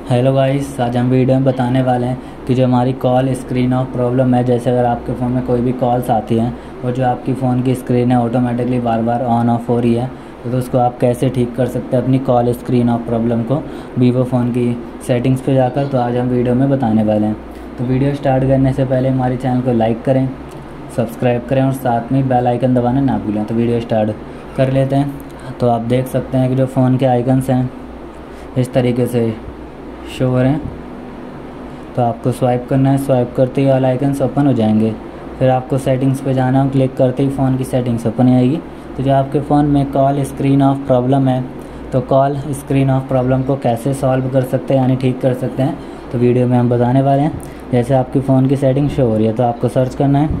Hello guys, आज हम video में बताने वाले हैं कि जो हमारी कॉल स्क्रीन ऑफ प्रॉब्लम है। जैसे अगर आपके फ़ोन में कोई भी कॉल्स आती हैं और जो आपकी फ़ोन की स्क्रीन है ऑटोमेटिकली बार बार ऑन ऑफ हो रही है, तो उसको आप कैसे ठीक कर सकते हैं अपनी कॉल स्क्रीन ऑफ प्रॉब्लम को वीवो फ़ोन की सेटिंग्स पे जाकर। तो आज हम वीडियो में बताने वाले हैं। तो वीडियो स्टार्ट करने से पहले हमारे चैनल को लाइक करें, सब्सक्राइब करें और साथ में बेल आइकन दबाना ना भूलें। तो वीडियो स्टार्ट कर लेते हैं। तो आप देख सकते हैं कि जो फ़ोन के आइकन्स हैं इस तरीके से शो हो रहे हैं। तो आपको स्वाइप करना है, स्वाइप करते ही ऑल आइकन्स ओपन हो जाएंगे। फिर आपको सेटिंग्स पे जाना है, क्लिक करते ही फ़ोन की सेटिंग्स ओपन आएगी। तो जो आपके फ़ोन में कॉल स्क्रीन ऑफ प्रॉब्लम है, तो कॉल स्क्रीन ऑफ प्रॉब्लम को कैसे सॉल्व कर सकते हैं यानी ठीक कर सकते हैं, तो वीडियो में हम बताने वाले हैं। जैसे आपकी फ़ोन की सेटिंग शो हो रही है तो आपको सर्च करना है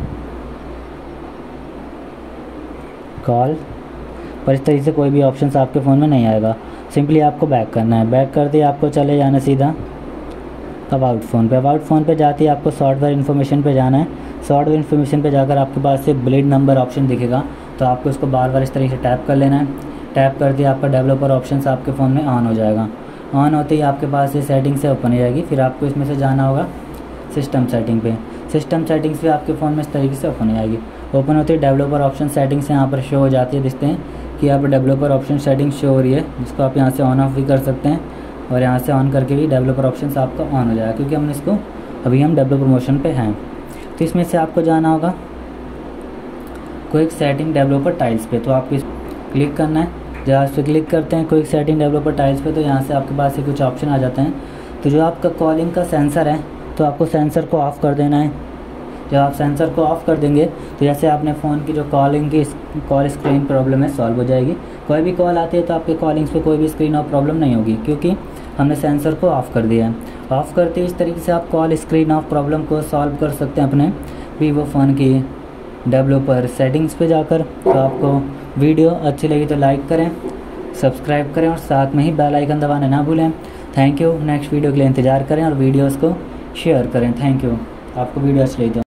कॉल, पर इस तरीके से कोई भी ऑप्शन आपके फ़ोन में नहीं आएगा। सिंपली आपको बैक करना है। बैक करते ही आपको चले जाना सीधा अबाउट फ़ोन पे। अबाउट फ़ोन पे जाते ही आपको सॉफ्टवेयर इन्फॉर्मेशन पे जाना है। सॉफ्टवेयर इन्फॉर्मेशन पे जाकर आपके पास से ब्लेड नंबर ऑप्शन दिखेगा, तो आपको इसको बार बार इस तरीके से टैप कर लेना है। टैप करते ही आपका डेवलपर ऑप्शन आपके फ़ोन में ऑन हो जाएगा। ऑन होते ही आपके पास ये सेटिंग से ओपन हो जाएगी। फिर आपको इसमें से जाना होगा सिस्टम सेटिंग पे। सिस्टम सेटिंग्स पे आपके फ़ोन में इस तरीके से ओपन हो जाएगी। ओपन होते ही डेवलपर ऑप्शन सेटिंग्स यहाँ पर शो हो जाती है, दिखते हैं कि यहाँ पर डेवलपर ऑप्शन सेटिंग शो हो रही है, जिसको आप यहाँ से ऑन ऑफ भी कर सकते हैं और यहाँ से ऑन करके भी डेवलपर ऑप्शन आपका ऑन हो जाएगा, क्योंकि हमने इसको अभी हम डेवलपर मोशन पे हैं। तो इसमें से आपको जाना होगा क्विक सेटिंग डेवलपर टाइल्स पे। तो आपको इस क्लिक करना है। जब आप इस पर क्लिक करते हैं क्विक सेटिंग डेवलपर टाइल्स पे, तो यहाँ से आपके पास कुछ ऑप्शन आ जाते हैं। तो जो आपका कॉलिंग का सेंसर है, तो आपको सेंसर को ऑफ़ कर देना है। जब आप सेंसर को ऑफ़ कर देंगे तो जैसे आपने फ़ोन की जो कॉलिंग की कॉल स्क्रीन प्रॉब्लम है सॉल्व हो जाएगी। कोई भी कॉल आती है तो आपके कॉलिंग्स पे कोई भी स्क्रीन ऑफ प्रॉब्लम नहीं होगी, क्योंकि हमने सेंसर को ऑफ़ कर दिया है। ऑफ़ करते ही इस तरीके से आप कॉल स्क्रीन ऑफ प्रॉब्लम को सॉल्व कर सकते हैं अपने वीवो फ़ोन की डेवलपर सेटिंग्स पे जाकर। तो आपको वीडियो अच्छी लगी तो लाइक करें, सब्सक्राइब करें और साथ में ही बेल आइकन दबाना ना भूलें। Thank you. नेक्स्ट वीडियो के लिए इंतज़ार करें और वीडियोज़ को शेयर करें। Thank you. आपको वीडियो अच्छी लगी तो